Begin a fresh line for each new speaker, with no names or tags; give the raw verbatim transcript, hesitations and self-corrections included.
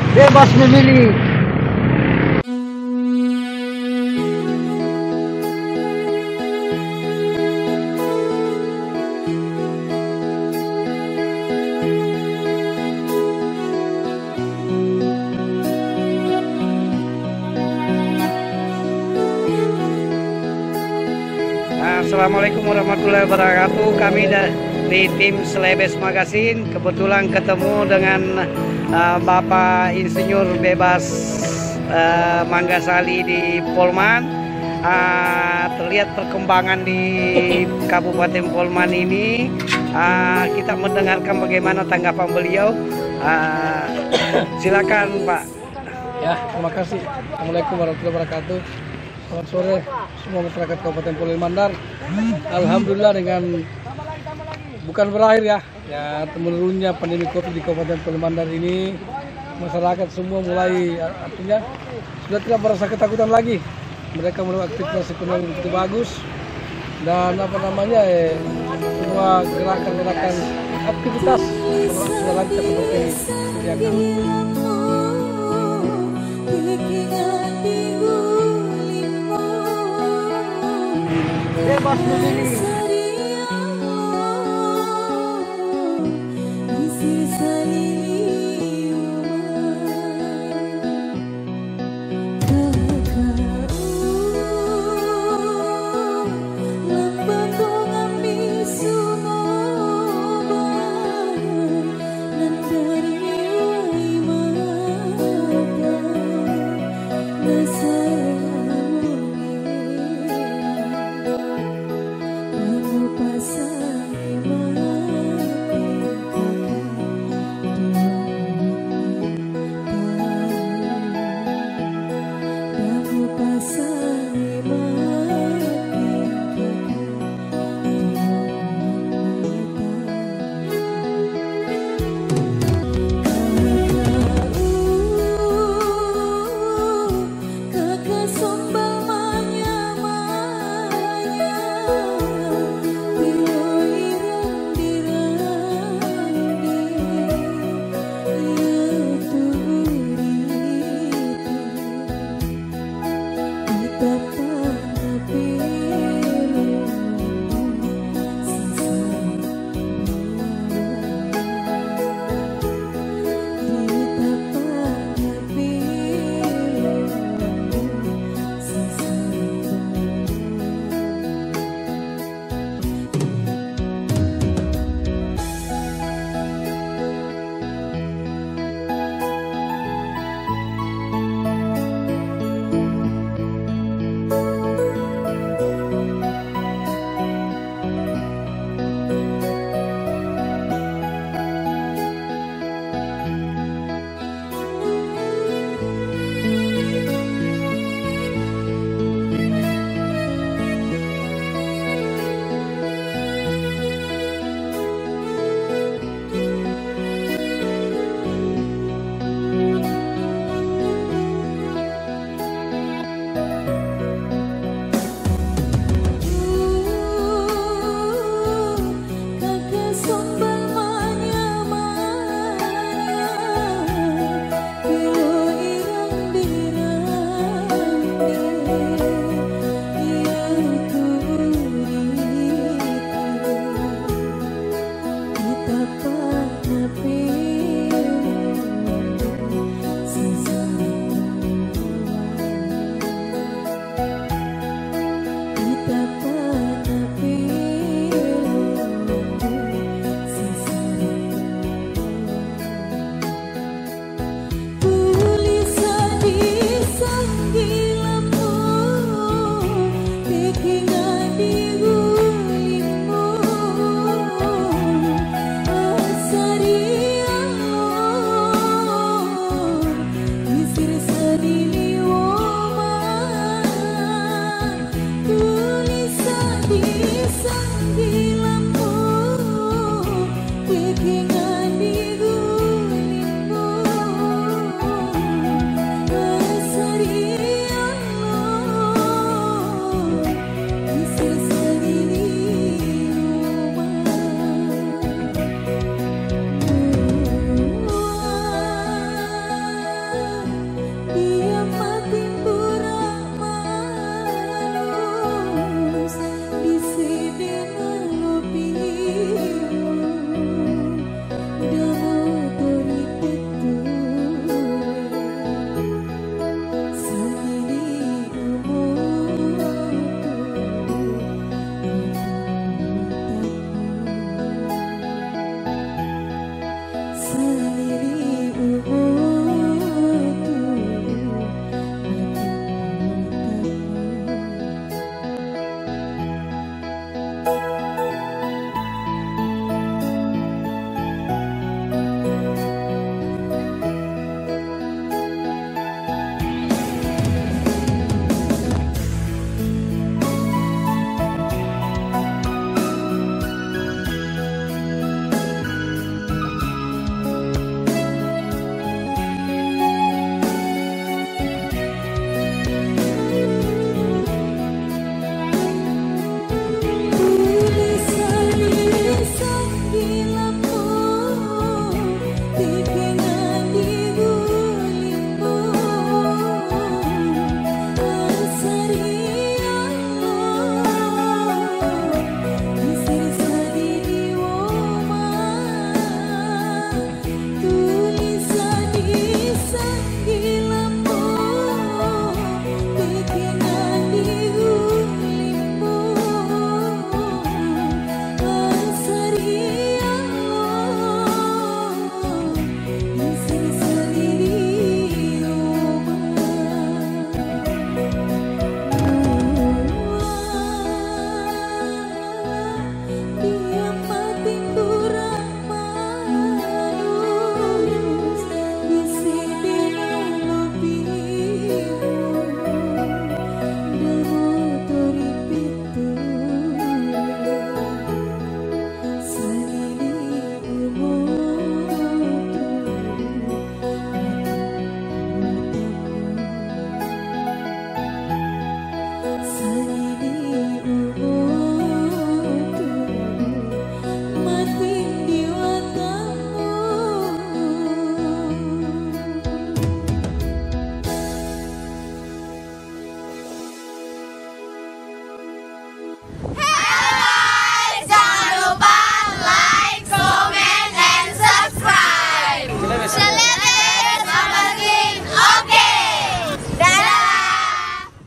Bebas memilih.
Assalamualaikum warahmatullahi wabarakatuh. Kami dari tim Selebes Magazine kebetulan ketemu dengan uh, Bapak Insinyur Bebas uh, Manggasali di Polman. Uh, terlihat perkembangan di Kabupaten Polman ini. Uh, kita mendengarkan bagaimana tanggapan beliau. Uh, silakan Pak.
Ya, terima kasih. Assalamualaikum warahmatullahi wabarakatuh. Selamat sore semua masyarakat Kabupaten Polil Mandar. Alhamdulillah dengan bukan berakhir ya, ya menurunnya pandemi COVID di Kabupaten Polil Mandar ini, masyarakat semua mulai artinya sudah tidak merasa ketakutan lagi. Mereka mulai aktivitas ekonomi begitu bagus dan apa namanya eh, semua gerakan-gerakan aktivitas sudah lancar seperti ini.
Bebas memilih.